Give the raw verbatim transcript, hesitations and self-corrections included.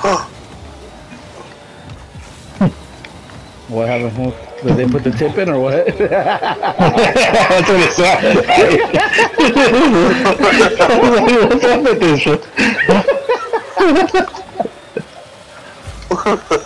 What happened? Did they put the tip in or what? That's what it sounded like. What's up with this?